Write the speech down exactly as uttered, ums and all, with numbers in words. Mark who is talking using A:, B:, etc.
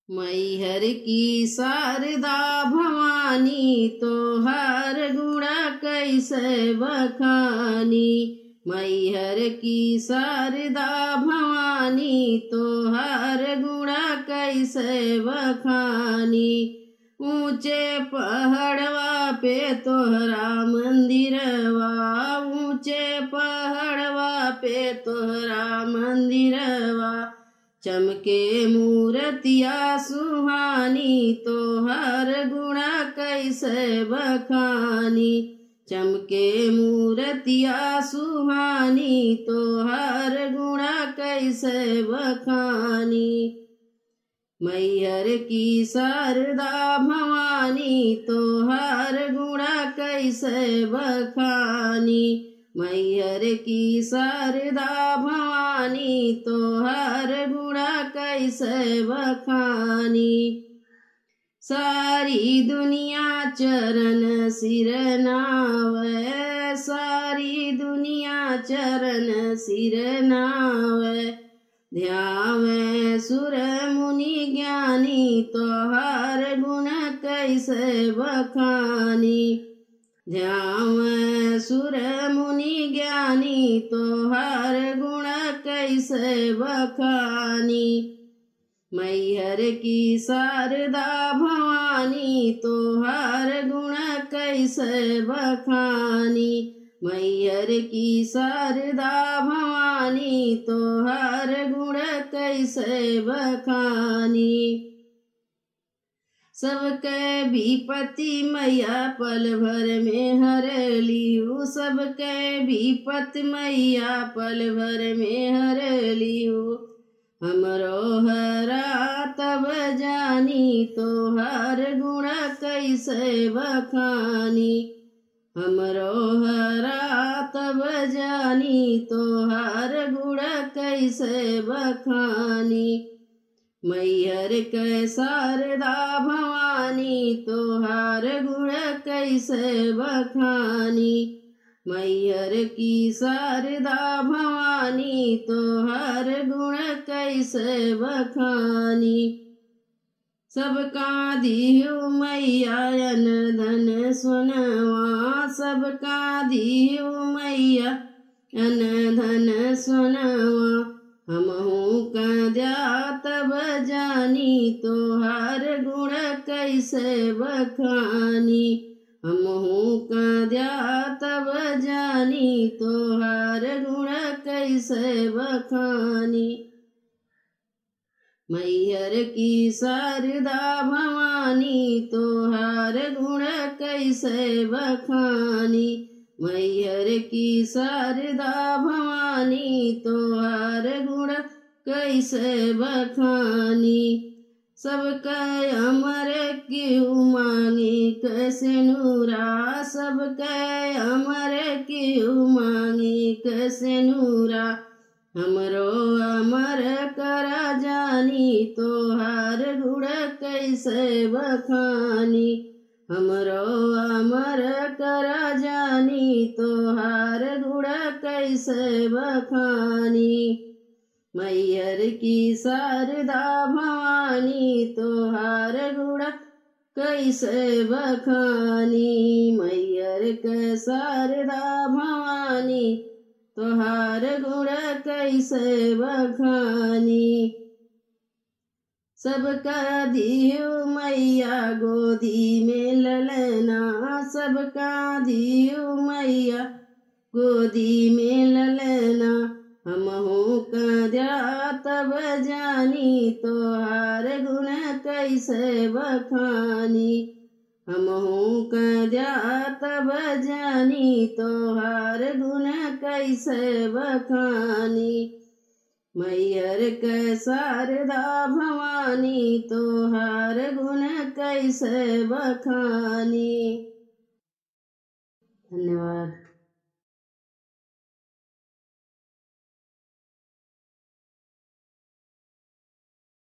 A: मैहर की शारदा भवानी तोहार गुण कैसे बखानी। मैहर की शारदा भवानी तोहार गुण कैसे बखानी। ऊंचे पहाड़वा पे तोहरा मंदिरवा, ऊंचे पहाड़वा पे तोहरा मंदिरवा। चमके मूर्तिया सुहानी तोहर गुण कैसे बखानी। चमके मूर्तिया सुहानी तोहर गुण कैसे बखानी। मैहर की शारदा भवानी तोहर गुण कैसे बखानी। मैहर की शारदा भवानी तोहर गुण कैसे बखानी। सारी दुनिया चरण सिर नावै, सारी दुनिया चरण सिर नावै। ध्यावै सुर मुनि ज्ञानी तोहार गुण कैसे बखानी। ध्यावै सुर मुनि ज्ञानी तोहार गुण कैसे बखानी। मैहर की शारदा भवानी तोहार गुण कैसे बखानी। मैहर की शारदा भवानी तोहार गुण कैसे बखानी। सबके विपत्ति मैया पल भर में हर लियू, सबके विपत्ति मैया पल भर में हर लियू। हमरो हरा तब जानी तोहार गुण कैसे बखानी। हमरो हरा तब जानी तोहार गुण कैसे बखानी। मैहर के शारदा भवानी तोहार गुण कैसे बखानी। मैहर की शारदा भवानी तोहार गुण कैसे बखानी। सबका दियो मैया अन धन सोनवा, सबका दियो मैया अन धन सोनवा। हमहू कद्या तब जानी तोहार गुण कैसे बखानी। हमहू कद्या तब जानी तोहार गुण कैसे बखानी। मैहर की शारदा भवानी तोहार गुण कैसे बखानी। मैहर की शारदा भवानी तोहार गुण कैसे बखानी। सबका अमर क्यों मांगी कैसे नूरा, सबका अमर क्यों मांगी कैसे नूरा। हमरो अमर करा जानी तोहार गुण कैसे बखानी। हमरो अमर करा जानी तोहार गुण कैसे बखानी। मैहर की शारदा भवानी तोहार गुण कैसे बखानी। मैहर के शारदा भवानी तोहार गुण कैसे बखानी। सबका दियो मैया गोदी में ललना, सबका दियो मैया गोदी में ललना। हमहू कद्या तब जानी तोहार गुण कैसे बखानी। हमहू कद्या तब जानी तोहार गुण कैसे बखानी। मैहर के शारदा भवानी तोहार गुण कैसे बखानी। धन्यवाद।